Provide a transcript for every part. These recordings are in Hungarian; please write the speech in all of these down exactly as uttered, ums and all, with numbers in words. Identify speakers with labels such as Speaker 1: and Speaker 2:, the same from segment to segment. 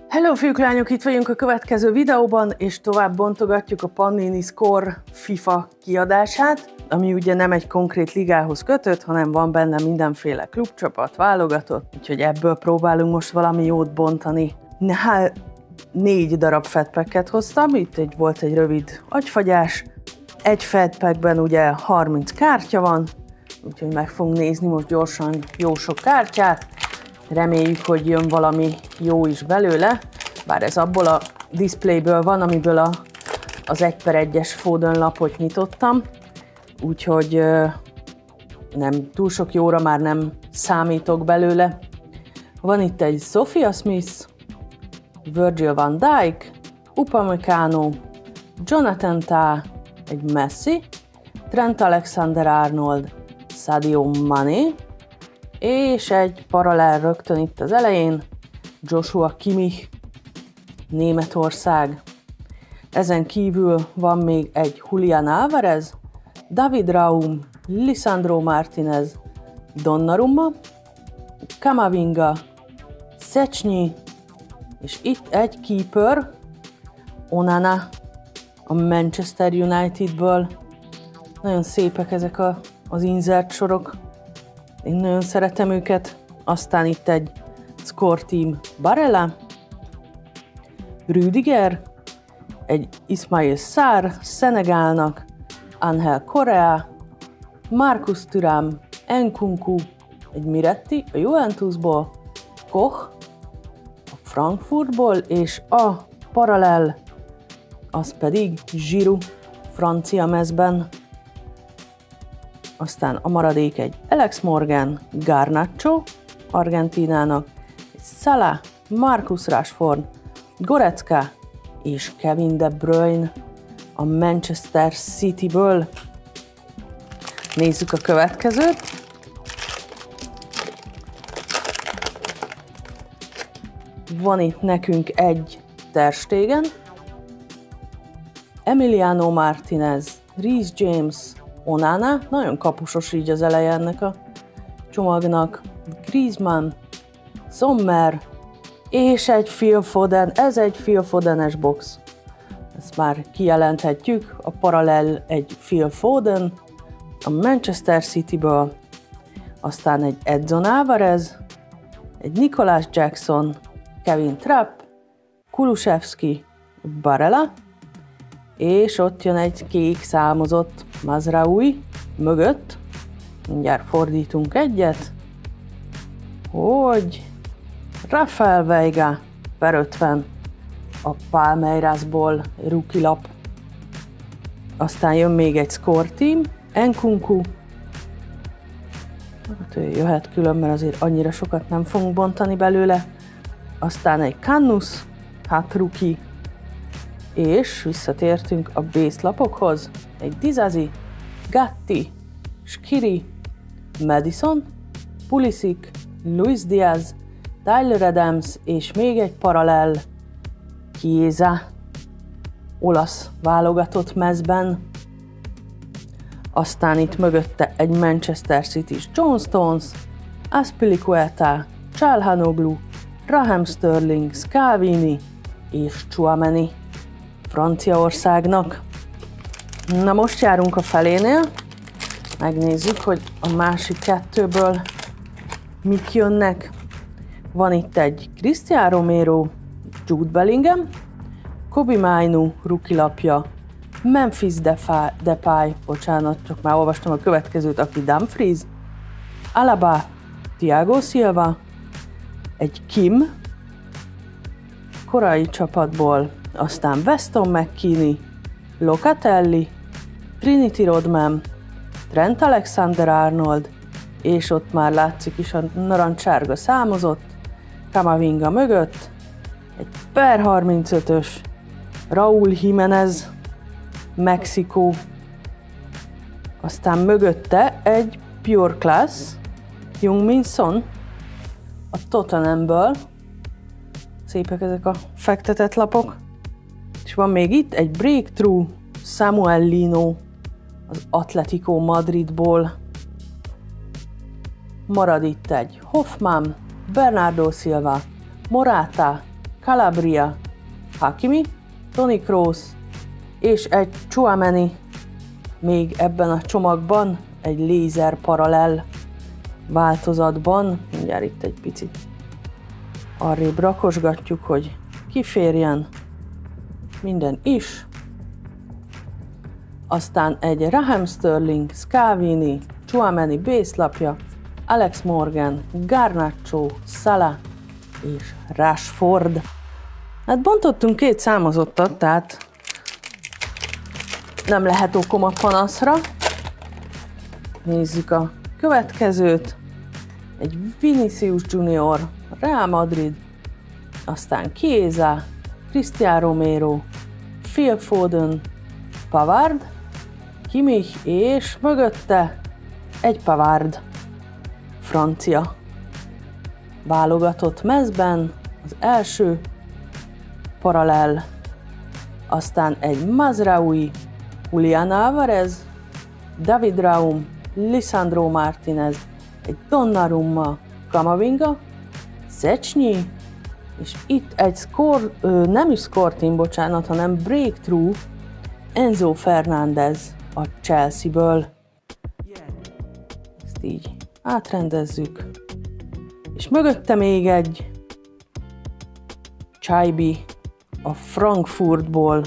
Speaker 1: Hello fiúk, lányok, itt vagyunk a következő videóban, és tovább bontogatjuk a Panini Score FIFA kiadását, ami ugye nem egy konkrét ligához kötött, hanem van benne mindenféle klubcsapat, válogatott, úgyhogy ebből próbálunk most valami jót bontani. Há, négy darab fatpacket hoztam, itt egy, volt egy rövid agyfagyás, egy fatpackben ugye harminc kártya van, úgyhogy meg fogunk nézni most gyorsan jó sok kártyát. Reméljük, hogy jön valami jó is belőle, bár ez abból a displayből van, amiből a, az egy per egyes Foden lapot nyitottam, úgyhogy nem túl sok jóra már nem számítok belőle. Van itt egy Sophia Smith, Virgil van Dijk, Upamecano, Jonathan Tah, egy Messi, Trent Alexander-Arnold, Sadio Mané, és egy paralel rögtön itt az elején, Joshua Kimmich, Németország. Ezen kívül van még egy Julián Álvarez, David Raum, Lisandro Martinez, Donnarumma, Camavinga, Szczęsny, és itt egy keeper, Onana, a Manchester Unitedből. Nagyon szépek ezek a, az insert sorok. Én nagyon szeretem őket. Aztán itt egy Score Team Barella, Rüdiger, egy Ismail Sarr Szenegálnak, Angel Correa, Marcus Thuram, Nkunku, egy Miretti a Juventusból, Koch a Frankfurtból, és a paralel az pedig Giroud francia mezben. Aztán a maradék egy Alex Morgan, Garnacho, Argentínának, Salah, Marcus Rashford, Goretzka és Kevin De Bruyne a Manchester Cityből. Nézzük a következőt. Van itt nekünk egy Ter Stegen, Emiliano Martinez, Reece James, Onana, nagyon kapusos így az eleje ennek a csomagnak, Griezmann, Sommer, és egy Phil Foden, ez egy Phil Fodenes box. Ezt már kijelenthetjük, a paralel egy Phil Foden, a Manchester Cityből, aztán egy Edson Álvarez, egy Nicolas Jackson, Kevin Trapp, Kulusevski, Barella, és ott jön egy kék számozott Mazraoui mögött. Mindjárt fordítunk egyet, hogy Rafael Veiga per ötven a Palmeirasból rookie lap. Aztán jön még egy Score Team, Nkunku. Hát ő jöhet külön, mert azért annyira sokat nem fogunk bontani belőle. Aztán egy Kannus, hát rookie. És visszatértünk a base lapokhoz. Egy Disasi, Gatti, Shqiri, Madison, Pulisic, Luis Diaz, Tyler Adams és még egy paralel Chiesa, olasz válogatott mezben. Aztán itt mögötte egy Manchester City-s John Stones, Azpilicueta, Çalhanoğlu, Raheem Sterling, Scalvini és Tchouaméni Franciaországnak. Na most járunk a felénél, megnézzük, hogy a másik kettőből mik jönnek. Van itt egy Cristiano Romero, Jude Bellingham, Kobbie Mainoo rookie lapja, Memphis Depay, bocsánat, csak már olvastam a következőt, aki Dumfries, Alaba, Thiago Silva, egy Kim, korai csapatból, aztán Weston McKennie, Locatelli, Trinity Rodman, Trent Alexander-Arnold, és ott már látszik is a narancsárga számozott, Camavinga mögött, egy per harmincötös, Raúl Jiménez, Mexikó, aztán mögötte egy Pure Class, Heung-min Son, a Tottenhamből, szépek ezek a fektetett lapok, és van még itt egy Breakthrough, Samuel Lino, az Atletico Madridból, marad itt egy Hoffman, Bernardo Silva, Morata, Calabria, Hakimi, Toni Kroos és egy Tchouaméni még ebben a csomagban, egy lézer paralel változatban. Mindjárt itt egy picit arrébb rakosgatjuk, hogy kiférjen minden is. Aztán egy Raheem Sterling, Scalvini, Tchouaméni bészlapja, Alex Morgan, Garnacho, Salah és Rashford. Hát bontottunk két számozottat, tehát nem lehet okom a panaszra. Nézzük a következőt. Egy Vinicius Junior, Real Madrid, aztán Chiesa, Cristiano Romero, Phil Foden, Pavard, Kimmich és mögötte egy Pavard, francia. Válogatott mezben az első paralel, aztán egy Mazraoui, Julián Álvarez, David Raum, Lisandro Martinez, egy Donnarumma, Camavinga, Szczęsny, és itt egy score, ö, nem is score team, bocsánat, hanem breakthrough, Enzo Fernández a Chelsea-ből. Ezt így átrendezzük. És mögötte még egy Chaibi a Frankfurtból.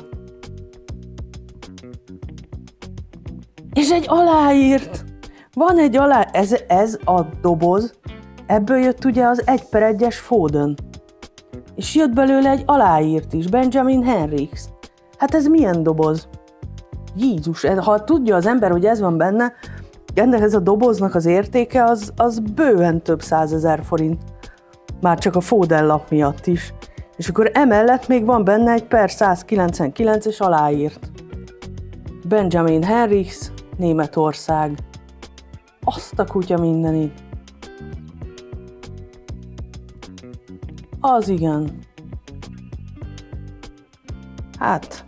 Speaker 1: És egy aláírt. Van egy alá... Ez, ez a doboz. Ebből jött ugye az egy per egyes Foden. És jött belőle egy aláírt is, Benjamin Henrichs. Hát ez milyen doboz? Jézus, ha tudja az ember, hogy ez van benne, ennek ez a doboznak az értéke, az, az bőven több százezer forint. Már csak a Foden lap miatt is. És akkor emellett még van benne egy per százkilencvenkilences aláírt. Benjamin Henrichs, Németország. Azt a kutya mindenit. Az igen. Hát,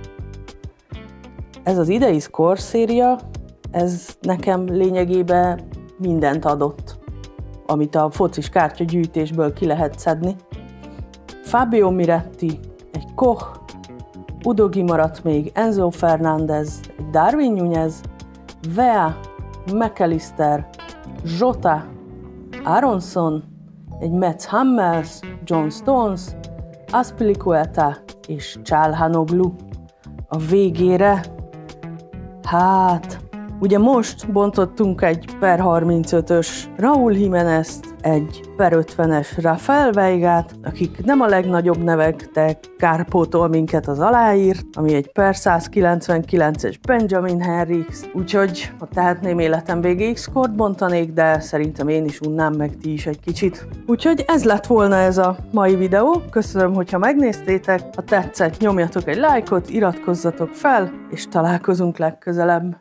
Speaker 1: ez az idei score széria, ez nekem lényegében mindent adott, amit a focis kártyagyűjtésből ki lehet szedni. Fabio Miretti, egy Koch, Udogi maradt még, Enzo Fernández, egy Darwin Núñez, Vea, McAllister, Jota, Aronson, egy Mats Hummels, John Stones, Azpilicueta és Çalhanoğlu. A végére, hát, ugye most bontottunk egy per harmincötös Raúl Jiménezt, egy per ötvenes Rafael Veigát, akik nem a legnagyobb nevek, de kárpótol minket az aláírt, ami egy per százkilencvenkilences Benjamin Henrichs, úgyhogy ha tehetném életem végéig szkort bontanék, de szerintem én is unnám, meg ti is egy kicsit. Úgyhogy ez lett volna ez a mai videó, köszönöm, hogyha megnéztétek, ha tetszett, nyomjatok egy lájkot, iratkozzatok fel, és találkozunk legközelebb.